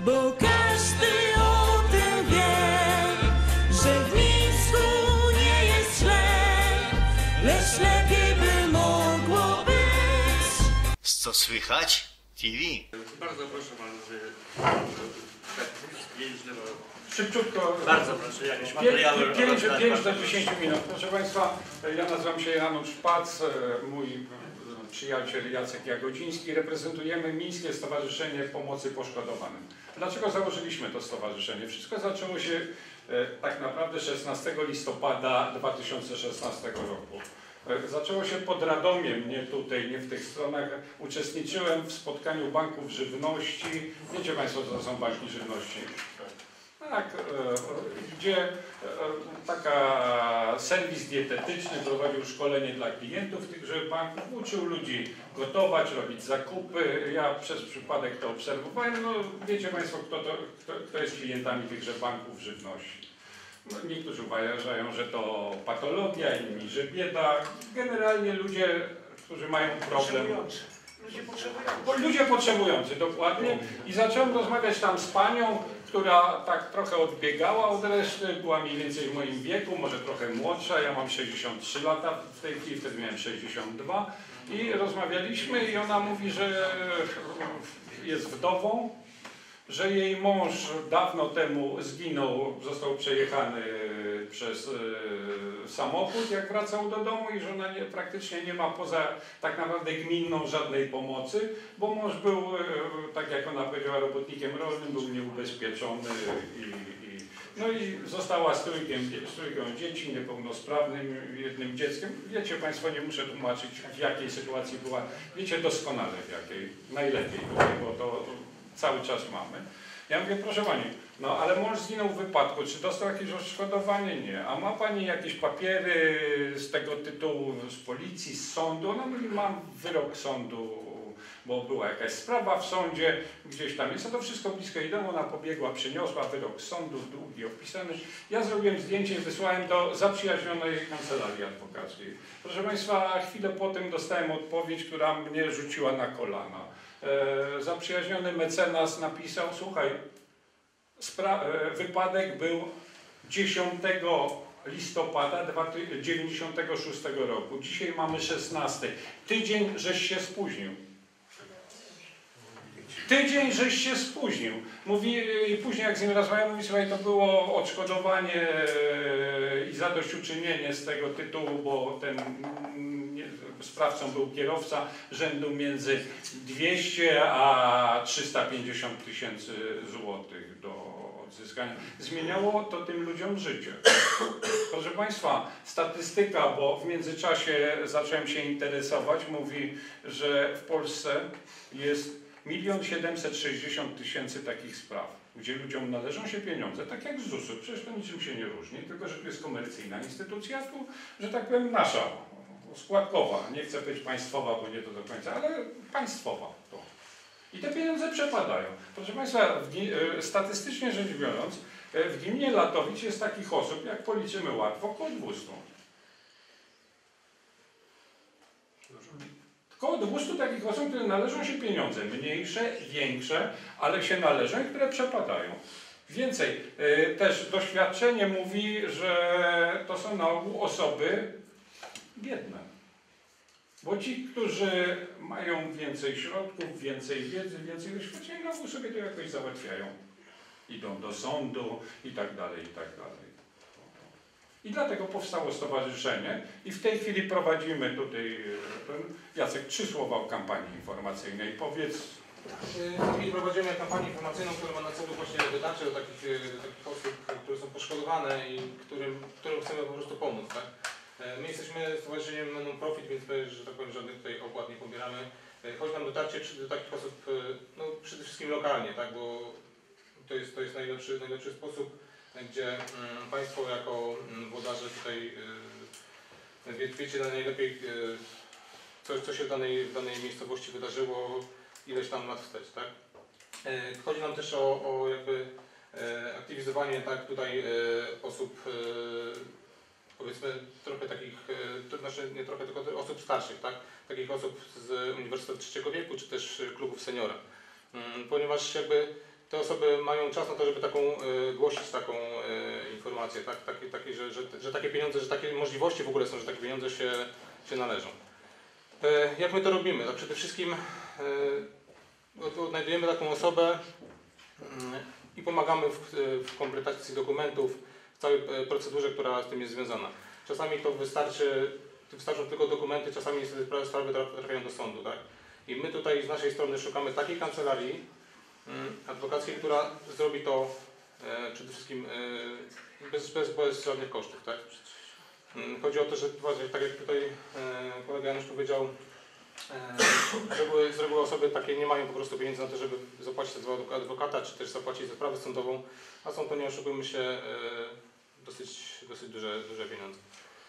bo każdy o tym wie, że w Mińsku nie jest źle, lecz lepiej by mogło być. Co słychać? TV. Bardzo proszę pan, Szybciutko. bardzo proszę, jakieś materiały. 5 do 10 minut. Proszę Państwa, ja nazywam się Janusz Pac, mój przyjaciel Jacek Jagodziński. Reprezentujemy Mińskie Stowarzyszenie Pomocy Poszkodowanym. Dlaczego założyliśmy to stowarzyszenie? Wszystko zaczęło się tak naprawdę 16 listopada 2016 roku. Zaczęło się pod Radomiem, nie tutaj, nie w tych stronach. Uczestniczyłem w spotkaniu banków żywności. Wiecie Państwo, co to są banki żywności? Tak, gdzie taka serwis dietetyczny prowadził szkolenie dla klientów tychże banków, uczył ludzi gotować, robić zakupy. Ja przez przypadek to obserwowałem. No, wiecie Państwo, kto jest klientami tychże banków żywności. No, niektórzy uważają, że to patologia, inni, że bieda. Generalnie ludzie, którzy mają problem. Ludzie potrzebujący, dokładnie. I zacząłem rozmawiać tam z panią, która tak trochę odbiegała od reszty, była mniej więcej w moim wieku, może trochę młodsza. Ja mam 63 lata w tej chwili, wtedy miałem 62. I rozmawialiśmy i ona mówi, że jest wdową, że jej mąż dawno temu zginął, został przejechany przez samochód, jak wracał do domu i że ona praktycznie nie ma poza tak naprawdę gminną żadnej pomocy, bo mąż był, tak jak ona powiedziała, robotnikiem rolnym, był nieubezpieczony no i została z trójką dzieci, niepełnosprawnym, jednym dzieckiem. Wiecie Państwo, nie muszę tłumaczyć, w jakiej sytuacji była. Wiecie doskonale w jakiej, najlepiej, bo to cały czas mamy. Ja mówię, proszę Pani, no ale mąż zginął w wypadku, czy dostał jakieś odszkodowanie? Nie. A ma Pani jakieś papiery z tego tytułu, z policji, z sądu? Ona mówi, mam wyrok sądu, bo była jakaś sprawa w sądzie, gdzieś tam jest. A to wszystko blisko jej domu, ona pobiegła, przyniosła wyrok sądu, długi, opisany. Ja zrobiłem zdjęcie i wysłałem do zaprzyjaźnionej kancelarii adwokackiej. Proszę Państwa, chwilę potem dostałem odpowiedź, która mnie rzuciła na kolana. Zaprzyjaźniony mecenas napisał, słuchaj, wypadek był 10 listopada 1996 roku. Dzisiaj mamy 16. Tydzień żeś się spóźnił. Tydzień żeś się spóźnił. Mówi, i później jak z nim rozmawiałem, mówi, słuchaj, to było odszkodowanie i zadośćuczynienie z tego tytułu, bo ten sprawcą był kierowca rzędu między 200 a 350 tysięcy złotych do odzyskania. Zmieniało to tym ludziom życie. Proszę Państwa, statystyka, bo w międzyczasie zacząłem się interesować, mówi, że w Polsce jest 1 760 000 takich spraw, gdzie ludziom należą się pieniądze, tak jak z ZUS-u. Przecież to niczym się nie różni, tylko że tu jest komercyjna instytucja, tu, że tak powiem, nasza, składkowa. Nie chcę być państwowa, bo nie to do końca, ale państwowa. To. I te pieniądze przepadają. Proszę Państwa, statystycznie rzecz biorąc, w gminie Latowicz jest takich osób, jak policzymy łatwo, około 200. Około 200 takich osób, które należą się pieniądze, mniejsze, większe, ale się należą i które przepadają. Więcej, też doświadczenie mówi, że to są na ogół osoby biedne. Bo ci, którzy mają więcej środków, więcej wiedzy, więcej doświadczenia, na ogół sobie to jakoś załatwiają. Idą do sądu i tak dalej, i tak dalej. I dlatego powstało stowarzyszenie i w tej chwili prowadzimy tutaj, Jacek, 3 słowa o kampanii informacyjnej. Powiedz. W tej chwili prowadzimy kampanię informacyjną, która ma na celu właśnie dotarcie do takich osób, które są poszkodowane i którym chcemy po prostu pomóc. Tak? My jesteśmy stowarzyszeniem non-profit, więc my, że tak powiem, żadnych tutaj opłat nie pobieramy. Chodzi nam dotarcie do takich osób, no, przede wszystkim lokalnie, tak? Bo to jest najlepszy sposób, gdzie Państwo jako włodarze tutaj wiecie najlepiej, co się w danej miejscowości wydarzyło ileś tam lat wstecz, tak? Chodzi nam też o jakby aktywizowanie, tak, tutaj osób, powiedzmy trochę takich, to znaczy nie trochę, tylko osób starszych, tak? Takich osób z Uniwersytetu Trzeciego Wieku, czy też klubów seniora. Ponieważ jakby te osoby mają czas na to, żeby taką, głosić taką informację, tak? Że takie pieniądze, że takie możliwości w ogóle są, że takie pieniądze się należą. Jak my to robimy? To przede wszystkim odnajdujemy taką osobę i pomagamy w kompletacji dokumentów, w całej procedurze, która z tym jest związana. Czasami to wystarczą tylko dokumenty, czasami sprawy trafiają do sądu, tak? I my tutaj z naszej strony szukamy takiej kancelarii adwokackiej, która zrobi to przede wszystkim bez żadnych kosztów, tak? Chodzi o to, że tak jak tutaj kolega Janusz powiedział, z reguły osoby takie nie mają po prostu pieniędzy na to, żeby zapłacić za adwokata, czy też zapłacić za sprawę sądową, a są to, nie oszukujmy się, dosyć duże pieniądze.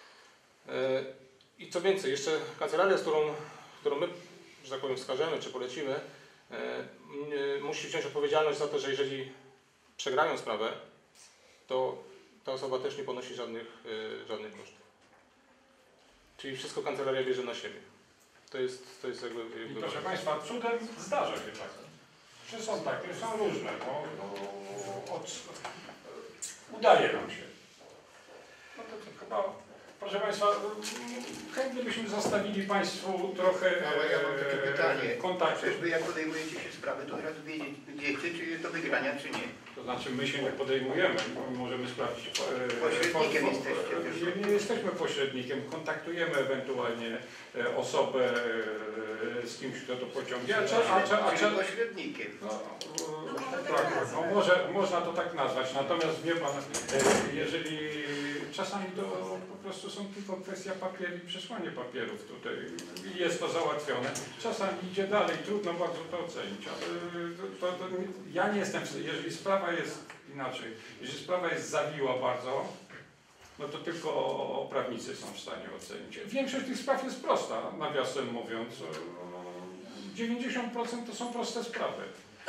I co więcej, jeszcze kancelaria, którą my, że tak powiem, wskażemy czy polecimy, musi wziąć odpowiedzialność za to, że jeżeli przegrają sprawę, to ta osoba też nie ponosi żadnych kosztów. Czyli wszystko kancelaria bierze na siebie. To jest jakby... I proszę Państwa, cudem zdarza się tak. Czy są takie, są różne. Udaje nam się. No to chyba, proszę Państwa, chętnie byśmy zostawili Państwu trochę Ale ja mam takie pytanie. kontaktu. Przecież Wy jak podejmujecie się sprawy, to od razu wiecie, czy jest do wygrania, czy nie. To znaczy my się nie podejmujemy, możemy sprawdzić. Pośrednikiem jesteście. Nie jesteśmy pośrednikiem, kontaktujemy ewentualnie osobę z kimś, kto to pociągnie. Czyli pośrednikiem. No, tak, no można to tak nazwać. Natomiast wie Pan, jeżeli czasami to po prostu są tylko kwestia papieru i przesłanie papierów tutaj i jest to załatwione. Czasami idzie dalej, trudno bardzo to ocenić, ale ja nie jestem, jeżeli sprawa jest inaczej, jeżeli sprawa jest zawiła bardzo, no to tylko prawnicy są w stanie ocenić. Większość tych spraw jest prosta, nawiasem mówiąc. 90% to są proste sprawy.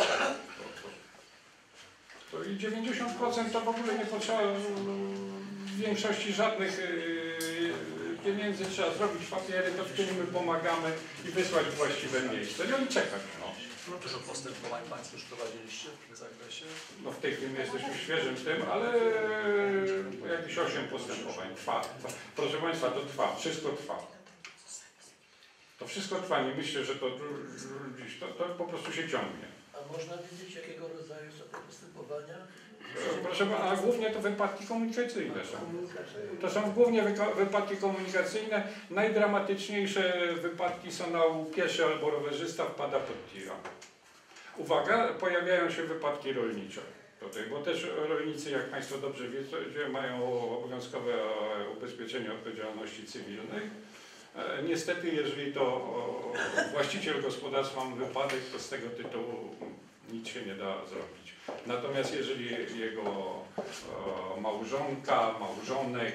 To i 90% to w ogóle nie potrzeba w większości żadnych pieniędzy, trzeba zrobić papiery, to w tym my pomagamy i wysłać w właściwe miejsce. No i czekać. Dużo postępowań Państwo już prowadziliście w tym zakresie? No w tej chwili jesteśmy świeżym tym, ale jakieś 8 postępowań trwa. Proszę Państwa, to trwa, wszystko trwa. To wszystko trwa, nie myślę, że to po prostu się ciągnie. A można wiedzieć, jakiego rodzaju są te postępowania? Proszę Pana, głównie to wypadki komunikacyjne są. To są głównie wypadki komunikacyjne. Najdramatyczniejsze wypadki są na pieszy albo rowerzysta wpada pod tira. Uwaga, pojawiają się wypadki rolnicze. Tutaj, bo też rolnicy, jak Państwo dobrze wiecie, mają obowiązkowe ubezpieczenie odpowiedzialności cywilnej. Niestety, jeżeli to właściciel gospodarstwa ma wypadek, to z tego tytułu nic się nie da zrobić. Natomiast jeżeli jego małżonka, małżonek,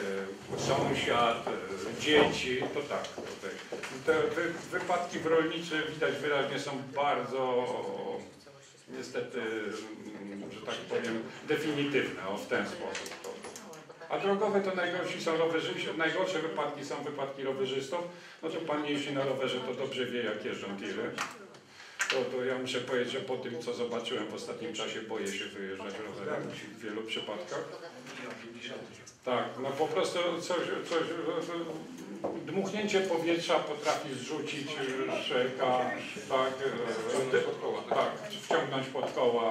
sąsiad, dzieci, to tak. Tutaj. Te wypadki w rolniczym widać wyraźnie są bardzo, niestety, że tak powiem, definitywne, w ten sposób. A drogowe to najgorsze wypadki są wypadki rowerzystów. No to Pan jeździ na rowerze, to dobrze wie, jak jeżdżą tiry. To ja muszę powiedzieć, że po tym, co zobaczyłem w ostatnim czasie, boję się wyjeżdżać rowerem w wielu przypadkach. Tak, no po prostu coś dmuchnięcie powietrza potrafi zrzucić szeka, tak, wciągnąć pod koła.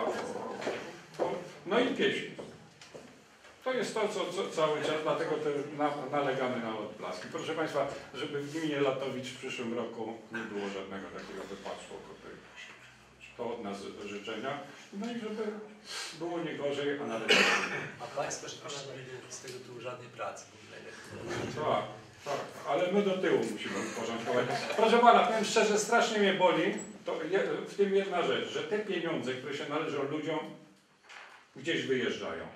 No i pieśń. To jest to, co cały czas, dlatego nalegamy na odblaski. Proszę Państwa, żeby w gminie Latowicz w przyszłym roku nie było żadnego takiego wypadku. To od nas życzenia. No i żeby było nie gorzej, a nawet lepiej. A Państwo żebyście nie mieli z tego tyłu żadnej pracy w ogóle. Tak, ale my do tyłu musimy uporządkować. Proszę Pana, powiem szczerze, strasznie mnie boli, to w tym jedna rzecz, że te pieniądze, które się należą ludziom, gdzieś wyjeżdżają.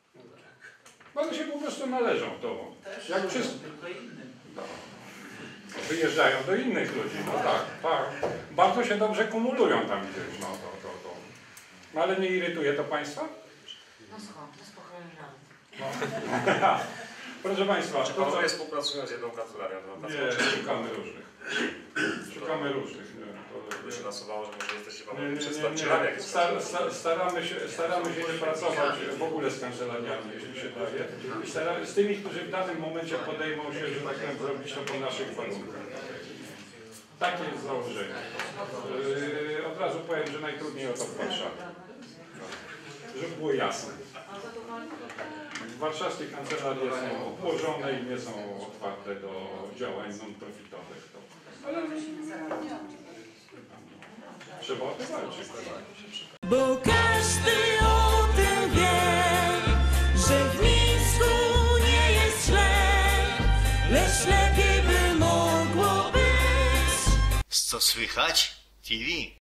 One się po prostu należą to. Jak wszyscy. No. Wyjeżdżają do innych ludzi, no tak. Bardzo się dobrze kumulują tam gdzieś, no to. No ale nie irytuje to Państwa? No spokojnie. No. Proszę Państwa. Czy Panowie współpracują z jedną kancelarią? Nie, szukamy różnych. Nie, by się nasuwało, że może jesteście pan Nie, przedstawicielem jakimś. staramy się nie pracować w ogóle z kancelariami, jeśli się daje. Z tymi, którzy w danym momencie podejmą się, że tak powiem, zrobić to po naszych warunkach. Takie jest założenie. Od razu powiem, że najtrudniej o to w Warszawie. Żeby było jasne. Warszawskie kancelarie są obłożone i nie są otwarte do działań non-profitowych. Ale trzeba o to walczyć. Bo każdy o tym wie, że w Mińsku nie jest źle, lecz lepiej by mogło być. Co słychać? TV.